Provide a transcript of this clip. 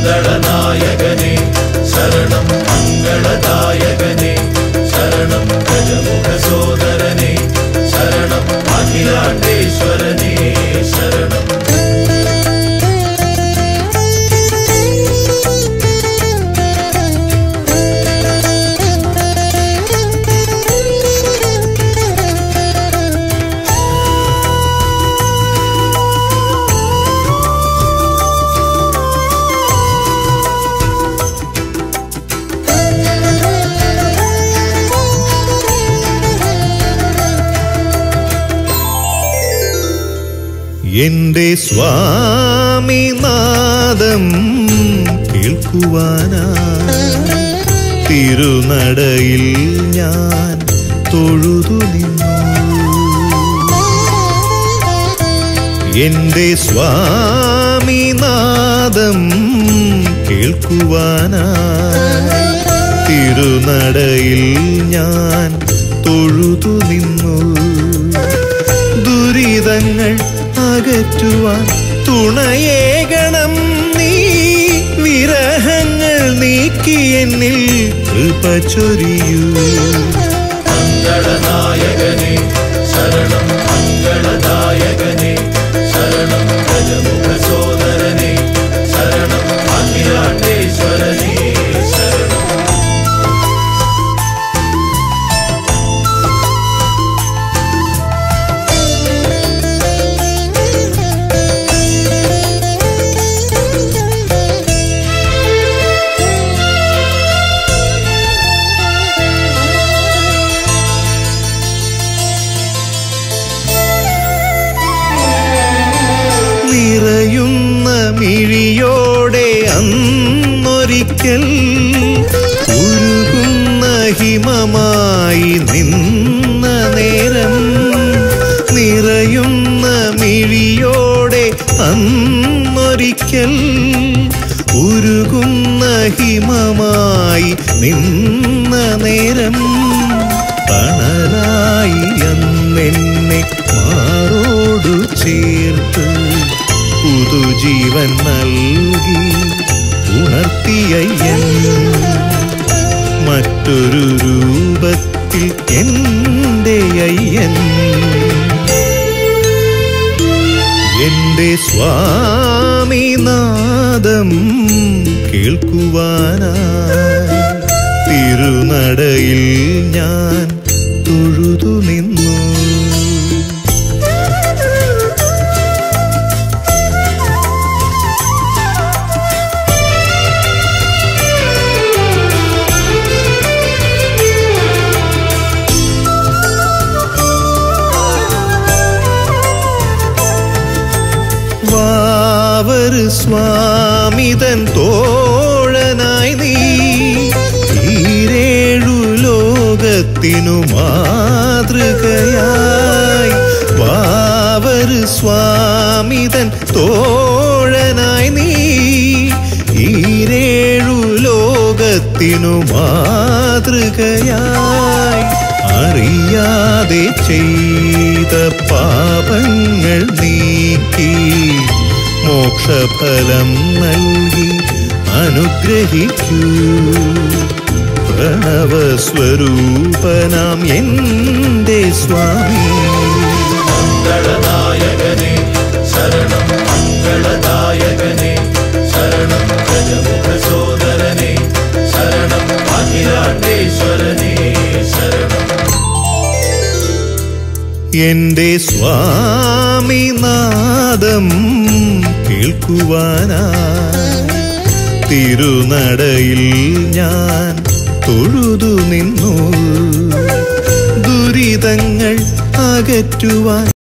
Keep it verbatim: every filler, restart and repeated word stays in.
മംഗളനായകനേ ശരണം മംഗളദായകനേ ശരണം ഗജമുഖ സോദരനേ ശരണം അഖിലാണ്ടേശ്വരനേ ശരണം. എന്റെ സ്വാമിനാദം കേൾക്കുവാനായി തിരുനടയിൽ ഞാൻ തൊഴുതു നിന്നു. എന്റെ സ്വാമിനാദം കേൾക്കുവാനായി തിരുനടയിൽ ഞാൻ തൊഴുതു നിന്നു. ദുരിതങ്ങൾ അകറ്റുവാൻ തുണയേകണം നീ, വിരഹങ്ങൾ നീക്കി എന്നിൽ കൃപ ചൊരിയൂ. മംഗളനായകനേ ശരണം മംഗളദായകനേ ശരണം ഗജമുഖ സോദരനേ ശരണം അഖിലാണ്ടേശ്വരനേ ശരണം. നിറയുന്ന മിഴിയോടെ അന്നൊരിക്കൽ ഉരുകുന്ന ഹിമമായി നിന്ന നേരം, നിറയുന്ന മിഴിയോടെ അന്നൊരിക്കൽ ഉരുകുന്ന ഹിമമായി നിന്ന നേരം, തണലായി അന്നെന്നെ മാറോടു ചേർത്ത് പുതുജീവൻ നൽകി ഉണർത്തിയയ്യൻ. മറ്റൊരു രൂപത്തിൽ എൻ്റെ അയ്യൻ. എൻ്റെ സ്വാമിനാദം കേൾക്കുവാനായി തിരുനടയിൽ ഞാൻ തൊഴുതു നിന്നു. വാവര് സ്വാമിതൻ തോഴനായി നീ ഈരേഴു ലോകത്തിനു മാതൃകയായി. വാവര് സ്വാമിതൻ തോഴനായി നീ ഈരേഴു ലോകത്തിനു മാതൃകയായി. അറിയാതെ ചെയ്ത പാപങ്ങൾ നീക്കി മോക്ഷഫലം നൽകി അനുഗ്രഹിക്കൂ. പ്രണവസ്വരൂപനാം എൻ്റെ സ്വാമി. മംഗളനായകനേ ശരണം മംഗളദായകനേ ശരണം ഗജമുഖ സോദരനേ ശരണം അഖിലാണ്ടേശ്വരനേ ശരണം. എൻ്റെ സ്വാമിനാദം കേൾക്കുവാനായി തിരുനടയിൽ ഞാൻ തൊഴുതു നിന്നു. ദുരിതങ്ങൾ അകറ്റുവാൻ